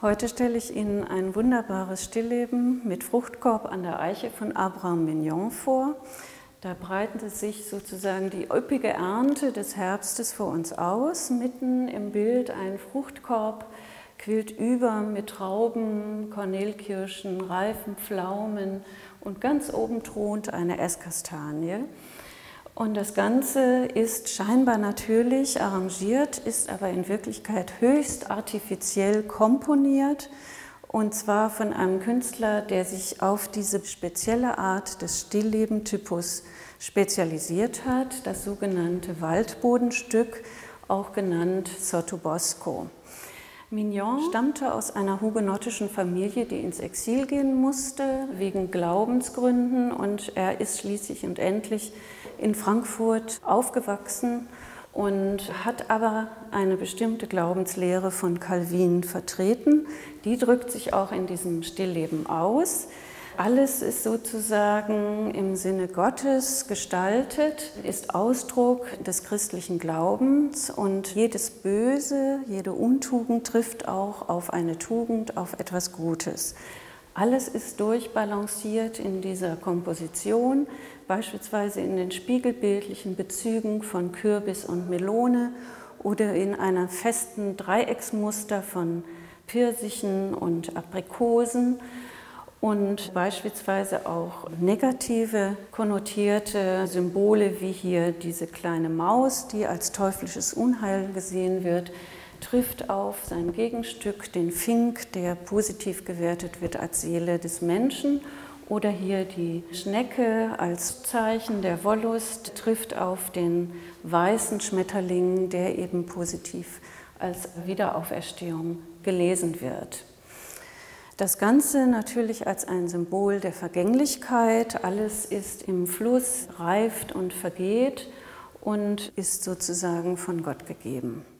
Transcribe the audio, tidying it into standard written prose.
Heute stelle ich Ihnen ein wunderbares Stillleben mit Fruchtkorb an der Eiche von Abraham Mignon vor. Da breitet sich sozusagen die üppige Ernte des Herbstes vor uns aus. Mitten im Bild ein Fruchtkorb quillt über mit Trauben, Kornelkirschen, reifen Pflaumen und ganz oben thront eine Esskastanie. Und das Ganze ist scheinbar natürlich arrangiert, ist aber in Wirklichkeit höchst artifiziell komponiert, und zwar von einem Künstler, der sich auf diese spezielle Art des Stillleben-Typus spezialisiert hat, das sogenannte Waldbodenstück, auch genannt Sottobosco. Mignon stammte aus einer hugenottischen Familie, die ins Exil gehen musste, wegen Glaubensgründen, und er ist schließlich und endlich in Frankfurt aufgewachsen und hat aber eine bestimmte Glaubenslehre von Calvin vertreten. Die drückt sich auch in diesem Stillleben aus. Alles ist sozusagen im Sinne Gottes gestaltet, ist Ausdruck des christlichen Glaubens, und jedes Böse, jede Untugend trifft auch auf eine Tugend, auf etwas Gutes. Alles ist durchbalanciert in dieser Komposition, beispielsweise in den spiegelbildlichen Bezügen von Kürbis und Melone oder in einem festen Dreiecksmuster von Pfirsichen und Aprikosen. Und beispielsweise auch negative konnotierte Symbole, wie hier diese kleine Maus, die als teuflisches Unheil gesehen wird, trifft auf sein Gegenstück, den Fink, der positiv gewertet wird als Seele des Menschen. Oder hier die Schnecke als Zeichen der Wollust trifft auf den weißen Schmetterling, der eben positiv als Wiederauferstehung gelesen wird. Das Ganze natürlich als ein Symbol der Vergänglichkeit. Alles ist im Fluss, reift und vergeht und ist sozusagen von Gott gegeben.